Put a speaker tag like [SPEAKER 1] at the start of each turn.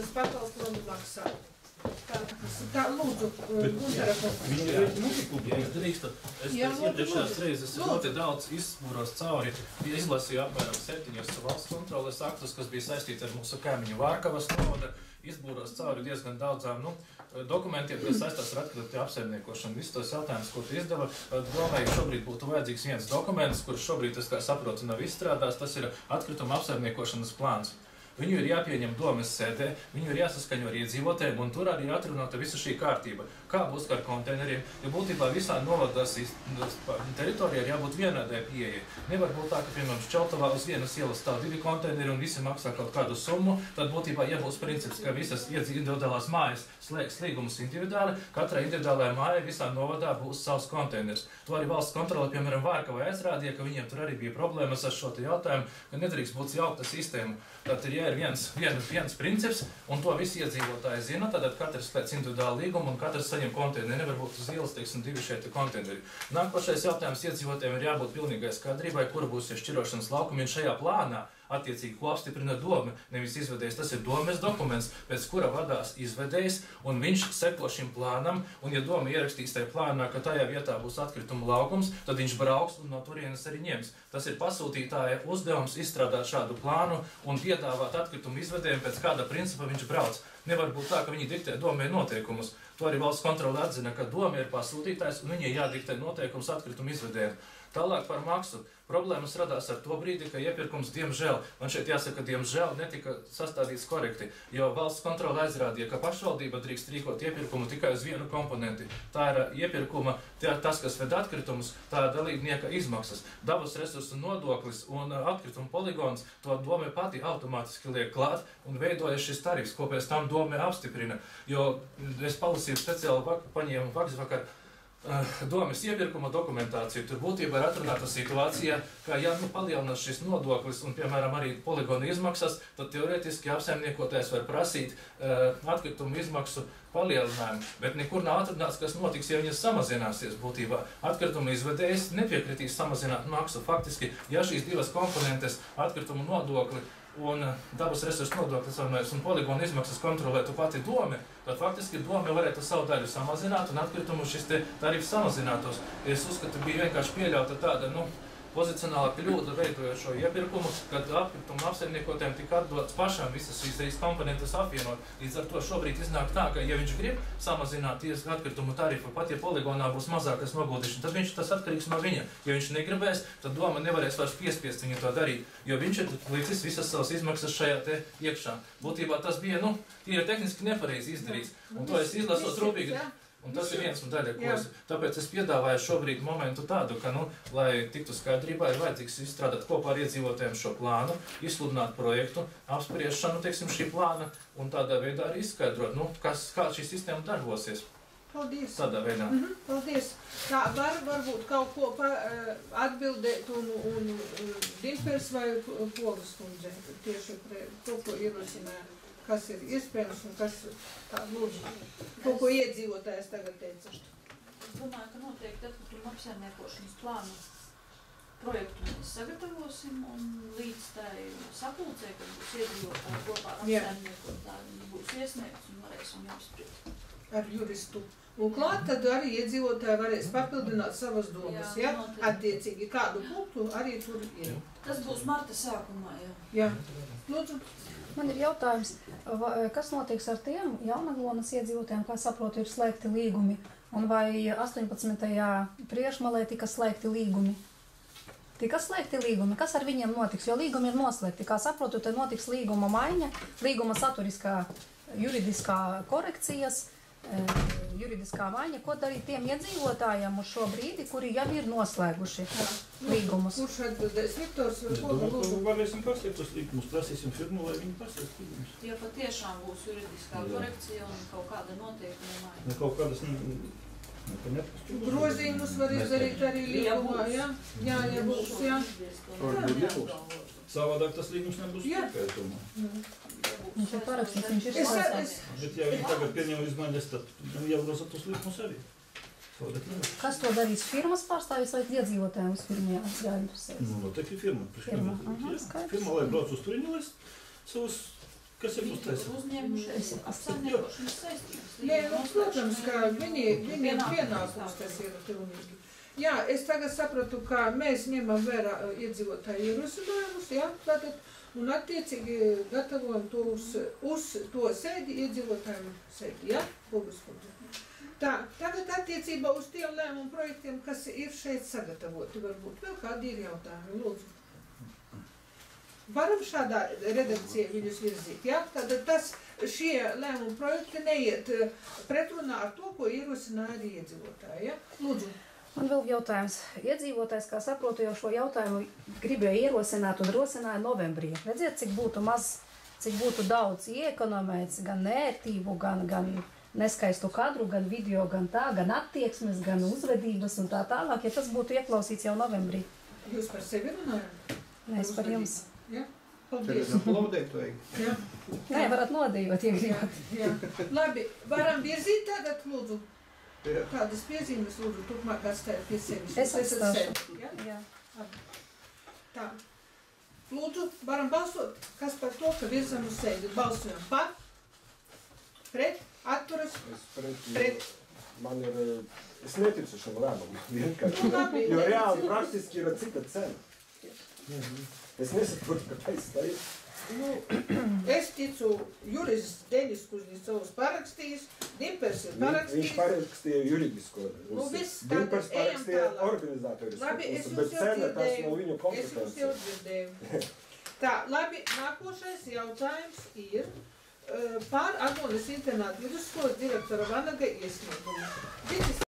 [SPEAKER 1] tas pakalpojumu maksā. Tā lūdzu, Guntara kungs.
[SPEAKER 2] Viņi ir multikultūra.
[SPEAKER 3] Ja es drīkstu, es pēc iepriekšējās reizes ļoti daudz izsmūros cauri, izlasīju apmēram 7 valsts kontroles aktus, kas bija saistīti ar mūsu kaimiņu Vārkavas novada, izbūros cauri diezgan daudzām dokumentiem, kas saistās ar atkritumu apsaimniekošanu. Visus tos jautājumus, ko tu izdeva, domāju, šobrīd būtu vajadzīgs viens dokuments, kurš šobrīd, es kā saprotu, nav izstrādās, tas ir atkritumu apsaimniekošanas plāns. Viņu ir jāpieņem domes sēdē, viņu ir jāsaskaņo ar iedzīvotājiem, un tur arī atrunāta visa šī kārtība. Kā būs ar konteineriem, jo būtībā visā novadās teritorijā ir jābūt vienādai pieejai. Nevar būt tā, ka, piemēram, Šķeltavā uz vienas ielas stāv 2 konteineri un visi maksā kaut kādu summu, tad būtībā jābūt princips, ka visas individuālās mājas slēgs līgumus individuāli, katrai individuālajai mājai visā novadā būs savs konteiners. To arī valsts kontrole, piemēram, Vārkavai aizrādīja, ka viņiem tur arī bija problēmas ar šo jautājumu, ka nedrīkst būt jaukta sistēma. Tātad, ja ir viens princips, un to visi iedzīvotāji zina, tad katrs slēdz individuālu līgumu un katrs saņem konteineri. Nevar būt uz ielas, teiksim, 2 šeit konteineri. Nākošais jautājums iedzīvotājiem ir jābūt pilnīgai skaidrībai, kura būs šķirošanas laukumi, un šajā plānā attiecīgi, ko apstiprina dome, nevis izvedējs. Tas ir domes dokuments, pēc kura vadās izvedējs, un viņš seko šim plānam, un ja doma ierakstīs tajā plānā, ka tajā vietā būs atkrituma laukums, tad viņš brauks un no turienes arī ņems. Tas ir pasūtītāja uzdevums izstrādāt šādu plānu un piedāvāt atkritumu izvedējiem, pēc kāda principa viņš brauc. Nevar būt tā, ka viņi diktē domē noteikumus. To arī valsts kontrole atzina, ka doma ir pasūtītājs un viņai jādiktē noteikums atkritumu izvedējiem. Tālāk par maksu. Problēmas radās ar to brīdi, ka iepirkums, diemžēl, man šeit jāsaka, diemžēl netika sastādīts korekti, jo valsts kontrole aizrādīja, ka pašvaldība drīkst rīkot iepirkumu tikai uz vienu komponenti. Tā ir iepirkuma, tas, kas ved atkritumus, tā ir dalībnieka izmaksas. Dabas resursu nodoklis un atkritumu poligons, to dome pati automātiski liek klāt un veidojas šis tarifs, ko pēc tam dome apstiprina. Jo es palasīju speciāli paņēmu vakar domes iepirkuma dokumentāciju. Tur būtībā ir atrunāta situācija, ka ja palielinās šis nodoklis un, piemēram, arī poligona izmaksas, tad teorētiski apsaimniekotājs var prasīt atkritumu izmaksu palielinājumu. Bet nekur nav atrunāts, kas notiks, ja viņas samazināsies būtībā. Atkritumu izvedējs nepiekritīs samazināt maksu. Faktiski, ja šīs divas komponentes, atkritumu nodokli un dabas resursu nodoklis un poligona izmaksas kontrolētu pati dome, tad faktiski dome varētu savu daļu samazināt un atkritumu šis tarifs samazinātos. Es uzskatu, bija vienkārši pieļauta tāda, pozicionāla kļūda veidojot šo iepirkumu, kad atkritumu apsaimniekotājiem tika atdots pašām visas šīs komponentes apvienot. Līdz ar to šobrīd iznāk tā, ka ja viņš grib samazināt atkritumu tarifu, pat ja poligonā būs mazākas noguldīšana, tad viņš tas atkarīgs no viņa. Ja viņš negribēs, tad doma nevarēs vairs piespiest viņu to darīt, jo viņš ir līdzis visas savas izmaksas šajā te iekšā. Būtībā tas bija, ir tehniski nepareizi izdarīts. Un to es izlasot rūpīgi. Un tas ir viens no daļa, tāpēc es piedāvāju šobrīd momentu tādu, ka, lai tiktu skaidrībā, ir vajadzīgs izstrādāt kopā ar iedzīvotājiem šo plānu, izsludināt projektu, apspriešanu, teiksim, šī plāna, un tādā veidā arī izskaidrot, kā šī sistēma darbosies.
[SPEAKER 1] Paldies.
[SPEAKER 3] Tādā veidā.
[SPEAKER 1] Paldies. Tā varbūt kaut ko atbildēt un Dimpers vai Pogas kundze tieši to, ko ierosināja. Kas ir iespējams un kas tā lūdzu, ko iedzīvotājs tagad teica?
[SPEAKER 4] Es domāju, ka noteikti atkritumu apsaimniekošanas plānu projektu mēs sagatavosim un līdz tai sapulcē, kad būs iedzīvotāji kopā ar apsaimniekotāji, viņi būs iesniegts un varēsim apspriest.
[SPEAKER 1] Ar juristu. Un klāt tad arī iedzīvotāji varēs papildināt savas domas, attiecīgi kādu punktu arī tur ir.
[SPEAKER 4] Tas būs marta sākumā,
[SPEAKER 1] Jā. Lūdzu.
[SPEAKER 5] Man ir jautājums, kas notiks ar tiem Jaunaglonas iedzīvotājiem, kā saprotu, ir slēgti līgumi, un vai 18. priekšmalē tika slēgti līgumi? Tika slēgti līgumi, kas ar viņiem notiks, jo līgumi ir noslēgti, kā saprotu, te notiks līguma maiņa, līguma saturiskā, juridiskā korekcijas, juridiskā maiņa, ko darīt tiem iedzīvotājiem uz šo brīdi, kuri jau ir noslēguši līgumus.
[SPEAKER 1] Kurš atbildēs? Viktors vai Poga?
[SPEAKER 2] Lūdzu, varēsim paslēgt tos līgumus, prasīsim firmu, lai viņi paslēgt līgumus.
[SPEAKER 4] Ja patiešām būs juridiskā korekcija un kaut kāda notiekuma maiņa.
[SPEAKER 2] Kaut kādas
[SPEAKER 1] grozījumus var izdarīt arī līgumā, ja būs,
[SPEAKER 2] Savādāk tas līgums nebūs tikai, es domāju.
[SPEAKER 5] Viņš ir parakstīts, viņš ir slēgts.
[SPEAKER 2] Bet ja viņi tagad pieņem izmaiņas, tad jāgroza tos līgumus arī.
[SPEAKER 5] Kas to darīs? Firmas pārstāvis vai iedzīvotājiem uz firmu jāinteresēs?
[SPEAKER 2] Noteikti firma. Firma, lai brauc uz turieni, lai savus Kas ir uztaisīts?
[SPEAKER 4] uzņēmušies apsaimniekošanas saistības.
[SPEAKER 1] Nē, nu, protams, ka viņiem pienākums tas ir pilnīgi. Jā, es tagad sapratu, ka mēs ņemam vērā iedzīvotāju ierosinājumus, jā, tātad, un attiecīgi gatavojam to uz to sēdi iedzīvotāju sēdi, jā, publiskumu. Tā, tagad attiecībā uz tiem lēmumu projektiem, kas ir šeit sagatavoti, varbūt vēl kādi ir jautājumi, lūdzu. Varam šādā redakcijā viņus virzīt, jā? Tātad šie lēmumu projekti neiet pretrunā ar to, ko ierosināja arī iedzīvotāji, jā? Lūdzu.
[SPEAKER 5] Man vēl jautājums. Iedzīvotājs, kā saprotu, jau šo jautājumu gribēja ierosināt un rosināja novembrī. Redziet, cik būtu maz, cik būtu daudz iekonomēts, gan nērtību, gan neskaistu kadru, gan video, gan tā, gan attieksmes, gan uzvedības un tā tālāk, ja tas būtu ieklausīts jau novembrī.
[SPEAKER 1] Jūs par sevi runājat?
[SPEAKER 5] Nē, es par jums.
[SPEAKER 1] Jā? Paldies.
[SPEAKER 6] Aplaudēt vajag.
[SPEAKER 1] Jā.
[SPEAKER 5] Nē, varat nodījot, ja gribat.
[SPEAKER 1] Jā. Labi, varam virzīt tagad, lūdzu.
[SPEAKER 6] Jā.
[SPEAKER 1] Kādas piezīmes, lūdzu, turpmāk atstājat pie sevis?
[SPEAKER 5] Es atstāšu.
[SPEAKER 1] Ja?
[SPEAKER 5] Jā.
[SPEAKER 1] Labi. Tā. Lūdzu, varam balsot, kas par to, ka virzam uz sēdi. Balsojam par, pret, atturas, pret.
[SPEAKER 6] Man ir, es neticu šim lēmumam, vienkārši.
[SPEAKER 1] Nu, labi,
[SPEAKER 6] Jo reāli praktiski ir cita cena. Es nesaprotu, ka taisa tā ir.
[SPEAKER 1] Nu, es ticu, jurists Denis Kuznecovs parakstījis, Dimpers ir
[SPEAKER 6] Viņš
[SPEAKER 1] parakstījis.
[SPEAKER 6] parakstīja juridisko.
[SPEAKER 1] Nu, viss,
[SPEAKER 6] Dimpers
[SPEAKER 1] tagad ejam
[SPEAKER 6] parakstīja
[SPEAKER 1] tālāk.
[SPEAKER 6] organizatorisku
[SPEAKER 1] Labi, es
[SPEAKER 6] pusi,
[SPEAKER 1] jūs
[SPEAKER 6] bet
[SPEAKER 1] jau
[SPEAKER 6] cena tas
[SPEAKER 1] dzirdēju.
[SPEAKER 6] nav viņu
[SPEAKER 1] Es jūs
[SPEAKER 6] kompetencija.
[SPEAKER 1] jau dzirdēju. Tā, labi, nākošais jautājums ir par Aglonas internātu vidusskolas direktora Vanaga iesniegumu.